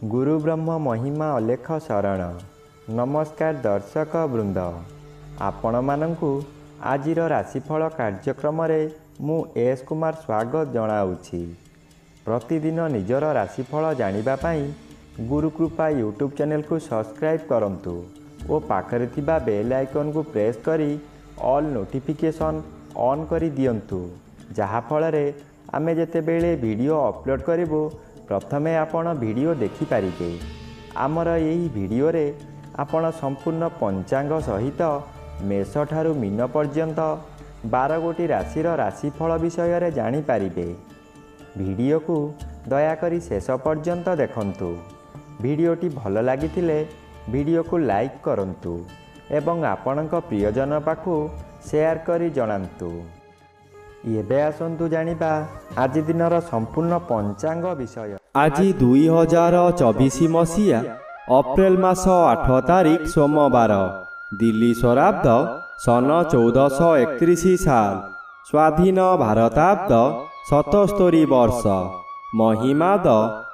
गुरु ब्रह्म महिमा अलेख शरण। नमस्कार दर्शक वृंद, आपण मानंकु आजिर राशिफल कार्यक्रम मु एस कुमार स्वागत जनाऊँगी। प्रतिदिन निजर राशिफल जानिबा पाई गुरुकृपा यूट्यूब चैनल को सब्सक्राइब करंतु और पाखरे थिबा बेल आइकन को प्रेस करी ऑल नोटिफिकेशन ऑन करी दियंतु, जहा फଳରେ आमे जेतेबेले वीडियो अपलोड करिवो प्रथमे आपण वीडियो देखि पारिबे। आमर यही वीडियो रे आपण संपूर्ण पंचांग सहित मेष ठारू मीन पर्यंत 12 गोटी राशिर राशिफल विषय रे जानि पारिबे। वीडियो को दयाकरी शेष पर्यंत देखंतु। वीडियोटी भल लागिथिले वीडियो को लाइक करंतु एवं आपणक प्रियजन पाखु शेयर करी जणांतु। एबे आसंतु जानिबा आज दिनर संपूर्ण पंचांग विषय। आज 2024 मसीहा अप्रैल मास 8 तारिख सोमवार, दिल्ली स्वराब्द सन 1431 साल, स्वाधीन भारताब्द 77 वर्ष, महिमाद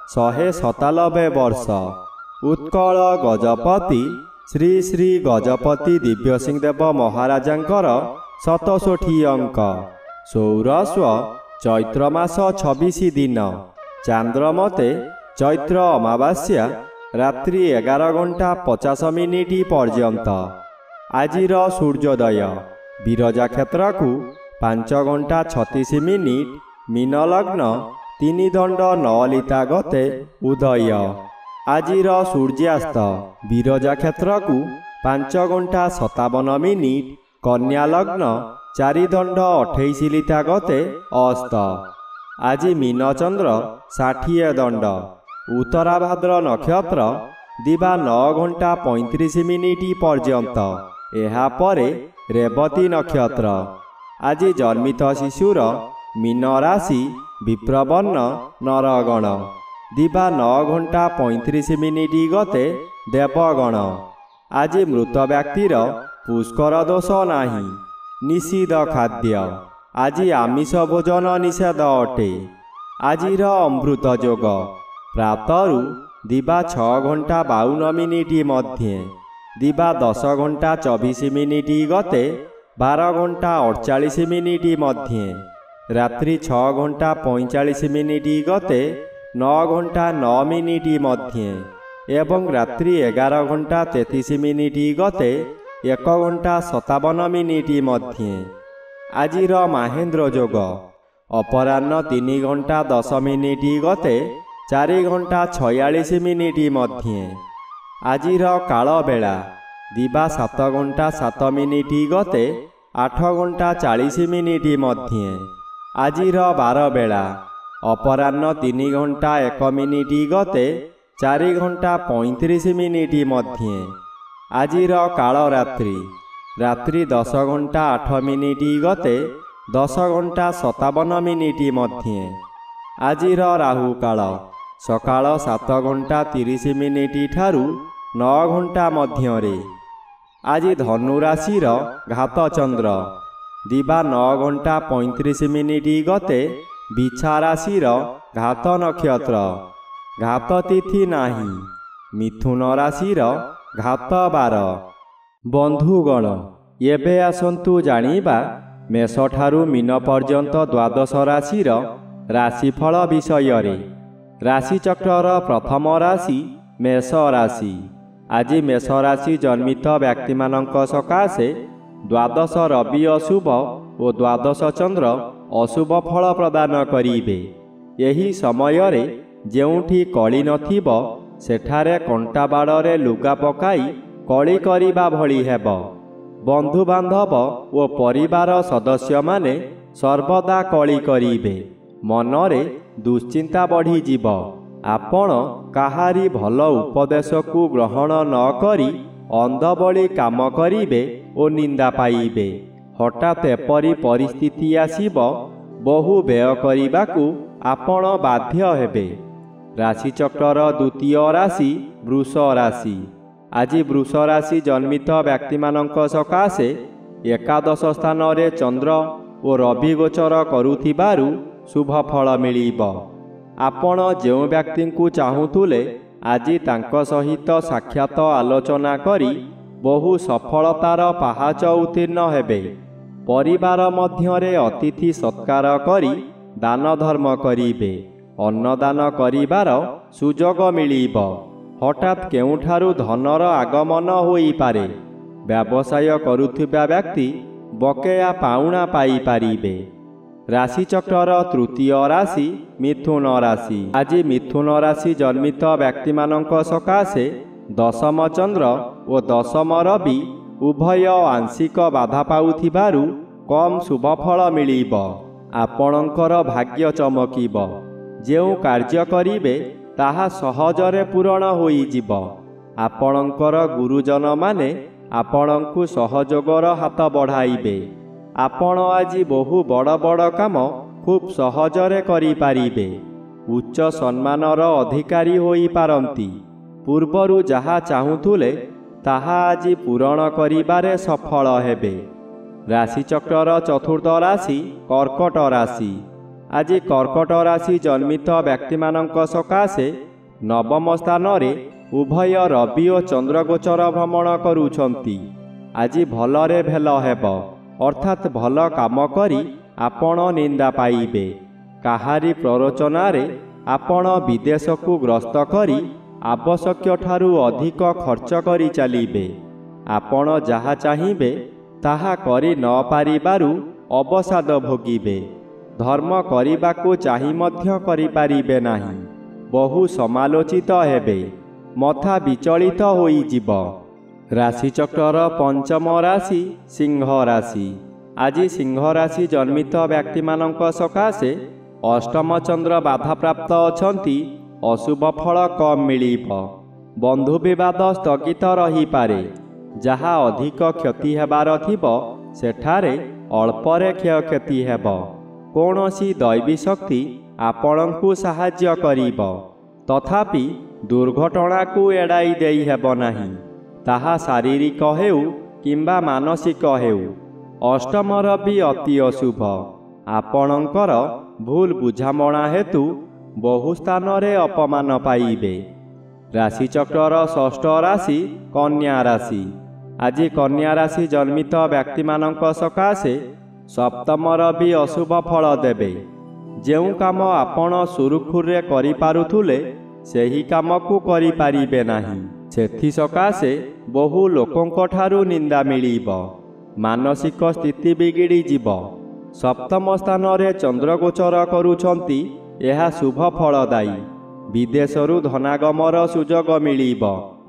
197 वर्ष। उत्कल गजपति श्री श्री गजपति दिव्यसिंह देव महाराजांकर 67 अंक। सौरस्व चैत्र मास 26 दिन, चांद्रमते चैत्र अमावास्या रात्रि 11 घंटा 50 मिनिट पर्यंत। आजिर सूर्योदय विरजा क्षेत्र को 5 घंटा 36 मिनिट, मीन लग्न 3 दंड 9 लिता गते उदय। आजिर सूर्यास्त विरजा क्षेत्र को 5 घंटा 57 मिनिट, कन्या लग्न 4 दंड 28 लिता गते अस्त। आज मीन चंद्र 60 दंड, उत्तराभाद्र नक्षत्र दिवा 9 घंटा 35 मिनिट पर्यंत, एहा परे रेवती नक्षत्र। आज जन्मित शिशुर मीन राशि विप्रवर्ण नरगण, दिवा 9 घंटा 35 मिनिट गते देवगण। आज मृत व्यक्तिर पुष्कर दोष नाही, निषिद्ध खाद्य। आज आमिष भोजन निषेध अटे। आजिर अमृत जोग प्रातरु दिवा 6 घंटा 52 मिनिट मध्य, दिवा 10 घंटा 24 मिनिट गते 12 घंटा 48 मिनिट मध्य, रात्रि 6 घंटा 45 मिनिट गते 9 घंटा 9 मिनिट मध्य, एवं रात्रि 11 घंटा 33 मिनिट गते 1 घंटा 57 मिनिट मध्य। आजिर महेन्द्र जोग अपराह्न 3 घंटा 10 मिनिट गते 4 घंटा 46 मिनिट मध्य। आजिर काल बेला दिवा 7 घंटा 7 मिनिट गते 8 घंटा 40 मिनिट मध्य। आजिर बार बेला अपराह्न 3 घंटा 1 मिनिट गते 4 घंटा 35 मिनिट मध्य। आजिर काल रात्रि रात्रि 10 घंटा 8 मिनिट गते 10 घंटा 57 मिनिट मध्य। आजिर राहु काल सकाळ 7 घंटा 30 मिनिट ठारू 9 घंटा मध्य। आज धनु राशिर घात चंद्र दिवा 9 घंटा 35 मिनिट गते बिछा राशिर घात नक्षत्र, घात तिथि नाही। मिथुन राशिर घात बार। बंधुगण एबे आसंतु जानिबा मेष ठारू मीन पर्यंत 12 राशिर राशिफल विषय रे। राशिचक्रर प्रथम राशि मेष राशि। आज मेष राशि जन्मित व्यक्ति मानक सकाशे 12 रवि अशुभ और 12 चंद्र अशुभ फल प्रदान करिबे। एही समय रे जेउठी कली नथिबो सेठारे कंटा बाड़े लुगा पकाई कली करिबा भली हेब। बंधु बांधव और परिवार सदस्य माने सर्वदा कली करिबे। मनरे दुश्चिंता बढ़ी जीव। आपण काहारी भल उपदेश को ग्रहण न करी अंधबली काम करिबे और निंदा पाइबे। हठात एपरी परिस्थिति आसीब, बहु व्यय करिबाकू आपण बाध्य हेबे। राशिचक्रर द्वितीय राशि वृष राशि। आज वृष राशि जन्मित व्यक्ति मानक सकाशे एकादश स्थान रे चंद्र और रवि गोचर करुथिबारु शुभ फल मिलिब। आपण जो व्यक्ति को चाहूले ଆଜି ତାଙ୍କ ସହିତ ସାକ୍ଷାତ ଆଲୋଚନା କରି ବହୁ ସଫଳତାର ପାହାଚ ଉତ୍ତୀର୍ଣ୍ଣ ହେବେ। ପରିବାର ମଧ୍ୟରେ ଅତିଥି ସତ୍କାର କରି ଦାନ ଧର୍ମ କରିବେ। ଅନ୍ନଦାନ କରିବାର ସୁଯୋଗ ମିଳିବ। ହଠାତ୍ କେଉଁଠାରୁ ଧନର ଆଗମନ ହୋଇପାରେ। ବ୍ୟବସାୟ କରୁଥିବା ବ୍ୟକ୍ତି ବକେୟା ପାଉଣା ପାଇପାରିବେ। ରାଶିଚକ୍ରର ତୃତୀୟ ରାଶି ମିଥୁନ ରାଶି। ଆଜି ମିଥୁନ ରାଶି ଜନ୍ମିତ ବ୍ୟକ୍ତିମାନଙ୍କ ସକାଶେ ଦଶମ ଚନ୍ଦ୍ର ଓ ଦଶମ ରବି ଉଭୟ ଆଂଶିକ ବାଧା ପାଉଥିବାରୁ କମ୍ ଶୁଭଫଳ ମିଳିବ। ଆପଣଙ୍କର ଭାଗ୍ୟ ଚମକିବ। ଯେଉଁ କାର୍ଯ୍ୟ କରିବେ ତାହା ସହଜରେ ପୂରଣ ହୋଇଯିବ। ଆପଣଙ୍କର ଗୁରୁଜନମାନେ ଆପଣଙ୍କୁ ସହଯୋଗର ହାତ ବଢ଼ାଇବେ। ଆପଣ ଆଜି ବହୁ ବଡ଼ ବଡ଼ କାମ ଖୁବ୍ ସହଜରେ କରିପାରିବେ। ଉଚ୍ଚ ସମ୍ମାନର ଅଧିକାରୀ ହୋଇପାରନ୍ତି। ପୂର୍ବରୁ ଯାହା ଚାହୁଁଥିଲେ ତାହା ଆଜି ପୂରଣ କରିବାରେ ସଫଳ ହେବେ। ରାଶିଚକ୍ରର ଚତୁର୍ଥ ରାଶି କର୍କଟ ରାଶି। ଆଜି କର୍କଟ ରାଶି ଜନ୍ମିତ ବ୍ୟକ୍ତିମାନଙ୍କ ସକାଶେ ନବମ ସ୍ଥାନରେ ଉଭୟ ରବି ଓ ଚନ୍ଦ୍ରଗୋଚର ଭ୍ରମଣ କରୁଛନ୍ତି। ଆଜି ଭଲରେ ଭେଲ ହେବ, ଅର୍ଥାତ୍ ଭଲ କାମ କରି ଆପଣ ନିନ୍ଦା ପାଇବେ। କାହାରି ପ୍ରରୋଚନାରେ ଆପଣ ବିଦେଶକୁ ଗ୍ରସ୍ତ କରି ଆବଶ୍ୟକଠାରୁ ଅଧିକ ଖର୍ଚ୍ଚ କରି ଚାଲିବେ। ଆପଣ ଯାହା ଚାହିଁବେ ତାହା କରି ନ ପାରିବାରୁ ଅବସାଦ ଭୋଗିବେ। ଧର୍ମ କରିବାକୁ ଚାହିଁ ମଧ୍ୟ କରିପାରିବେ ନାହିଁ। ବହୁ ସମାଲୋଚିତ ହେବେ। ମଥା ବିଚଳିତ ହୋଇଯିବ। ରାଶିଚକ୍ରର ପଞ୍ଚମ ରାଶି ସିଂହ ରାଶି। ଆଜି ସିଂହ ରାଶି ଜନ୍ମିତ ବ୍ୟକ୍ତିମାନଙ୍କ ସକାଶେ ଅଷ୍ଟମ ଚନ୍ଦ୍ର ବାଧାପ୍ରାପ୍ତ ଅଛନ୍ତି। ଅଶୁଭ ଫଳ କମ୍ ମିଳିବ। ବନ୍ଧୁ ବିବାଦ ସ୍ଥଗିତ ରହିପାରେ। ଯାହା ଅଧିକ କ୍ଷତି ହେବାର ଥିବ ସେଠାରେ ଅଳ୍ପରେ କ୍ଷୟକ୍ଷତି ହେବ। କୌଣସି ଦୈବୀ ଶକ୍ତି ଆପଣଙ୍କୁ ସାହାଯ୍ୟ କରିବ। ତଥାପି ଦୁର୍ଘଟଣାକୁ ଏଡ଼ାଇ ଦେଇ ହେବ ନାହିଁ। ତାହା ଶାରୀରିକ ହେଉ କିମ୍ବା ମାନସିକ ହେଉ। ଅଷ୍ଟମର ବି ଅତି ଅଶୁଭ। ଆପଣଙ୍କର ଭୁଲ ବୁଝାମଣା ହେତୁ ବହୁ ସ୍ଥାନରେ ଅପମାନ ପାଇବେ। ରାଶିଚକ୍ରର ଷଷ୍ଠ ରାଶି କନ୍ୟା ରାଶି। ଆଜି କନ୍ୟା ରାଶି ଜନ୍ମିତ ବ୍ୟକ୍ତିମାନଙ୍କ ସକାଶେ ସପ୍ତମର ବି ଅଶୁଭ ଫଳ ଦେବେ। ଯେଉଁ କାମ ଆପଣ ସୁରୁଖୁରୁରେ କରିପାରୁଥିଲେ ସେହି କାମକୁ କରିପାରିବେ ନାହିଁ। ସେଥିସକାଶେ ବହୁ ଲୋକଙ୍କଠାରୁ ନିନ୍ଦା ମିଳିବ। ମାନସିକ ସ୍ଥିତି ବିଗିଡ଼ିଯିବ। ସପ୍ତମ ସ୍ଥାନରେ ଚନ୍ଦ୍ରଗୋଚର କରୁଛନ୍ତି। ଏହା ଶୁଭ ଫଳଦାୟୀ। ବିଦେଶରୁ ଧନାଗମର ସୁଯୋଗ ମିଳିବ।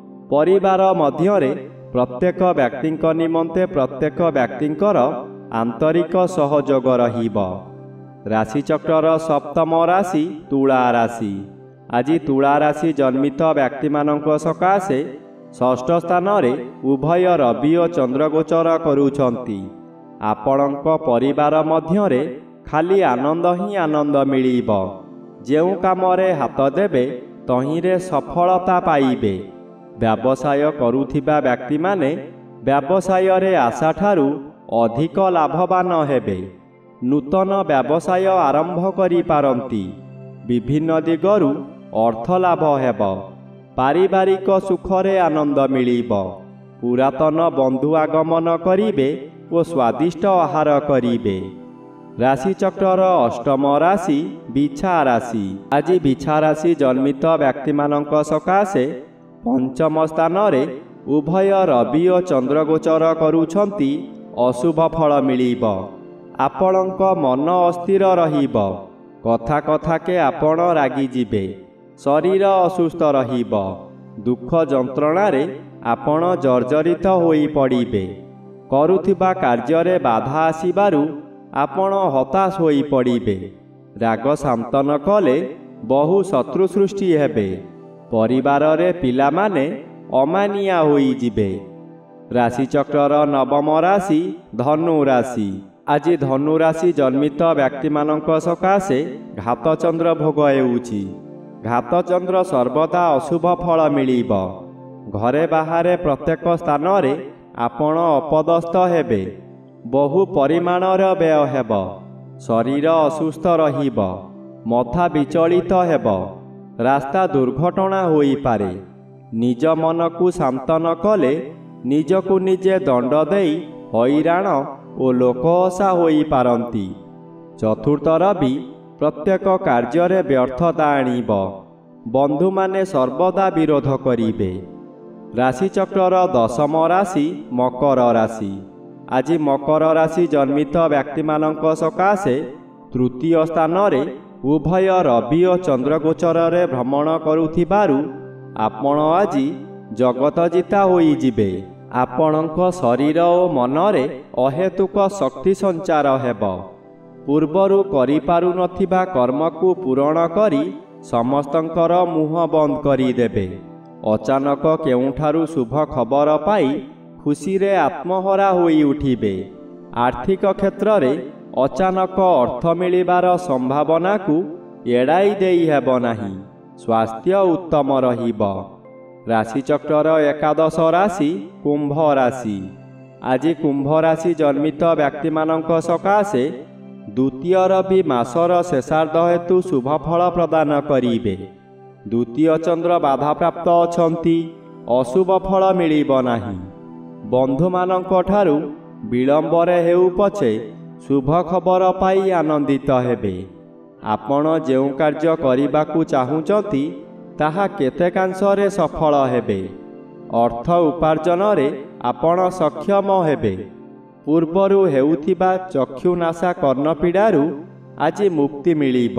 ପରିବାର ମଧ୍ୟରେ ପ୍ରତ୍ୟେକ ବ୍ୟକ୍ତିଙ୍କ ନିମନ୍ତେ ପ୍ରତ୍ୟେକ ବ୍ୟକ୍ତିଙ୍କର ଆନ୍ତରିକ ସହଯୋଗ ରହିବ। ରାଶିଚକ୍ରର ସପ୍ତମ ରାଶି ତୁଳା ରାଶି। ଆଜି ତୁଳା ରାଶି ଜନ୍ମିତ ବ୍ୟକ୍ତିମାନଙ୍କ ସକାଶେ ଷଷ୍ଠ ସ୍ଥାନରେ ଉଭୟ ରବି ଓ ଚନ୍ଦ୍ରଗୋଚର କରୁଛନ୍ତି। ଆପଣଙ୍କ ପରିବାର ମଧ୍ୟରେ ଖାଲି ଆନନ୍ଦ ହିଁ ଆନନ୍ଦ ମିଳିବ। ଯେଉଁ କାମରେ ହାତ ଦେବେ ତହିଁରେ ସଫଳତା ପାଇବେ। ବ୍ୟବସାୟ କରୁଥିବା ବ୍ୟକ୍ତିମାନେ ବ୍ୟବସାୟରେ ଆଶାଠାରୁ ଅଧିକ ଲାଭବାନ ହେବେ। ନୂତନ ବ୍ୟବସାୟ ଆରମ୍ଭ କରିପାରନ୍ତି। ବିଭିନ୍ନ ଦିଗରୁ ଅର୍ଥ ଲାଭ ହେବ। ପାରିବାରିକ ସୁଖରେ ଆନନ୍ଦ ମିଳିବ। ପୁରାତନ ବନ୍ଧୁ ଆଗମନ କରିବେ ଓ ସ୍ୱାଦିଷ୍ଟ ଆହାର କରିବେ। ରାଶିଚକ୍ରର ଅଷ୍ଟମ ରାଶି ବିଛା ରାଶି। ଆଜି ବିଛା ରାଶି ଜନ୍ମିତ ବ୍ୟକ୍ତିମାନଙ୍କ ସକାଶେ ପଞ୍ଚମ ସ୍ଥାନରେ ଉଭୟ ରବି ଓ ଚନ୍ଦ୍ରଗୋଚର କରୁଛନ୍ତି। ଅଶୁଭ ଫଳ ମିଳିବ। ଆପଣଙ୍କ ମନ ଅସ୍ଥିର ରହିବ। କଥା କଥାକେ ଆପଣ ରାଗିଯିବେ। ଶରୀର ଅସୁସ୍ଥ ରହିବ। ଦୁଃଖ ଯନ୍ତ୍ରଣାରେ ଆପଣ ଜର୍ଜରିତ ହୋଇପଡ଼ିବେ। କରୁଥିବା କାର୍ଯ୍ୟରେ ବାଧା ଆସିବାରୁ ଆପଣ ହତାଶ ହୋଇପଡ଼ିବେ। ରାଗ ଶାନ୍ତନ କଲେ ବହୁ ଶତ୍ରୁ ସୃଷ୍ଟି ହେବେ। ପରିବାରରେ ପିଲାମାନେ ଅମାନିଆ ହୋଇଯିବେ। ରାଶିଚକ୍ରର ନବମ ରାଶି ଧନୁ ରାଶି। ଆଜି ଧନୁ ରାଶି ଜନ୍ମିତ ବ୍ୟକ୍ତିମାନଙ୍କ ସକାଶେ ଘାତଚନ୍ଦ୍ର ଭୋଗ ହେଉଛି। ଘାତଚନ୍ଦ୍ର ସର୍ବଦା ଅଶୁଭ ଫଳ ମିଳିବ। ଘରେ ବାହାରେ ପ୍ରତ୍ୟେକ ସ୍ଥାନରେ ଆପଣ ଅପଦସ୍ଥ ହେବେ। ବହୁ ପରିମାଣର ବ୍ୟୟ ହେବ। ଶରୀର ଅସୁସ୍ଥ ରହିବ। ମଥା ବିଚଳିତ ହେବ। ରାସ୍ତା ଦୁର୍ଘଟଣା ହୋଇପାରେ। ନିଜ ମନକୁ ଶାନ୍ତ ନ କଲେ ନିଜକୁ ନିଜେ ଦଣ୍ଡ ଦେଇ ହଇରାଣ ଓ ଲୋକହସା ହୋଇପାରନ୍ତି। ଚତୁର୍ଥ ରବି ପ୍ରତ୍ୟେକ କାର୍ଯ୍ୟରେ ବ୍ୟର୍ଥତା ଆଣିବ। ବନ୍ଧୁମାନେ ସର୍ବଦା ବିରୋଧ କରିବେ। ରାଶିଚକ୍ରର ଦଶମ ରାଶି ମକର ରାଶି। ଆଜି ମକର ରାଶି ଜନ୍ମିତ ବ୍ୟକ୍ତିମାନଙ୍କ ସକାଶେ ତୃତୀୟ ସ୍ଥାନରେ ଉଭୟ ରବି ଓ ଚନ୍ଦ୍ରଗୋଚରରେ ଭ୍ରମଣ କରୁଥିବାରୁ ଆପଣ ଆଜି ଜଗତ ଜିତା ହୋଇଯିବେ। ଆପଣଙ୍କ ଶରୀର ଓ ମନରେ ଅହେତୁକ ଶକ୍ତି ସଞ୍ଚାର ହେବ। ପୂର୍ବରୁ କରିପାରୁନଥିବା କର୍ମକୁ ପୂରଣ କରି ସମସ୍ତଙ୍କର ମୁହଁ ବନ୍ଦ କରିଦେବେ। ଅଚାନକ କେଉଁଠାରୁ ଶୁଭ ଖବର ପାଇ ଖୁସିରେ ଆତ୍ମହରା ହୋଇ ଉଠିବେ। ଆର୍ଥିକ କ୍ଷେତ୍ରରେ ଅଚାନକ ଅର୍ଥ ମିଳିବାର ସମ୍ଭାବନାକୁ ଏଡ଼ାଇ ଦେଇ ହେବ ନାହିଁ। ସ୍ୱାସ୍ଥ୍ୟ ଉତ୍ତମ ରହିବ। ରାଶିଚକ୍ରର ଏକାଦଶ ରାଶି କୁମ୍ଭ ରାଶି। ଆଜି କୁମ୍ଭ ରାଶି ଜନ୍ମିତ ବ୍ୟକ୍ତିମାନଙ୍କ ସକାଶେ ଦ୍ୱିତୀୟ ରବି ମାସର ଶେଷାର୍ଦ୍ଧ ହେତୁ ଶୁଭ ଫଳ ପ୍ରଦାନ କରିବେ। ଦ୍ୱିତୀୟ ଚନ୍ଦ୍ର ବାଧାପ୍ରାପ୍ତ ଅଛନ୍ତି। ଅଶୁଭ ଫଳ ମିଳିବ ନାହିଁ। ବନ୍ଧୁମାନଙ୍କ ଠାରୁ ବିଳମ୍ବରେ ହେଉ ପଛେ ଶୁଭ ଖବର ପାଇ ଆନନ୍ଦିତ ହେବେ। ଆପଣ ଯେଉଁ କାର୍ଯ୍ୟ କରିବାକୁ ଚାହୁଁଛନ୍ତି ତାହା କେତେକାଂଶରେ ସଫଳ ହେବେ। ଅର୍ଥ ଉପାର୍ଜନରେ ଆପଣ ସକ୍ଷମ ହେବେ। ପୂର୍ବରୁ ହେଉଥିବା ଚକ୍ଷୁନାଶା କର୍ଣ୍ଣପୀଡ଼ାରୁ ଆଜି ମୁକ୍ତି ମିଳିବ।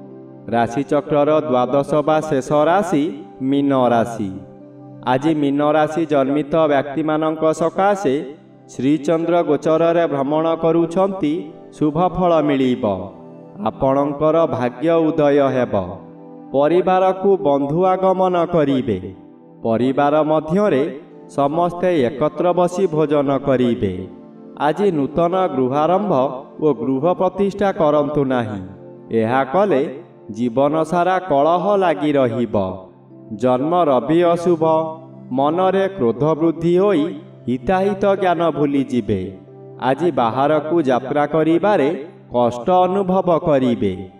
ରାଶିଚକ୍ରର ଦ୍ୱାଦଶ ବା ଶେଷ ରାଶି ମୀନ ରାଶି। ଆଜି ମୀନ ରାଶି ଜନ୍ମିତ ବ୍ୟକ୍ତିମାନଙ୍କ ସକାଶେ ଶ୍ରୀଚନ୍ଦ୍ର ଗୋଚରରେ ଭ୍ରମଣ କରୁଛନ୍ତି। ଶୁଭ ଫଳ ମିଳିବ। ଆପଣଙ୍କର ଭାଗ୍ୟ ଉଦୟ ହେବ। ପରିବାରକୁ ବନ୍ଧୁ ଆଗମନ କରିବେ। ପରିବାର ମଧ୍ୟରେ ସମସ୍ତେ ଏକତ୍ର ବସି ଭୋଜନ କରିବେ। ଆଜି ନୂତନ ଗୃହାରମ୍ଭ ଓ ଗୃହ ପ୍ରତିଷ୍ଠା କରନ୍ତୁ ନାହିଁ। ଏହା କଲେ ଜୀବନ ସାରା କଳହ ଲାଗି ରହିବ। ଜନ୍ମ ରବି ଅଶୁଭ। ମନରେ କ୍ରୋଧ ବୃଦ୍ଧି ହୋଇ ହିତାହିତ ଜ୍ଞାନ ଭୁଲିଯିବେ। ଆଜି ବାହାରକୁ ଯାତ୍ରା କରିବାରେ କଷ୍ଟ ଅନୁଭବ କରିବେ।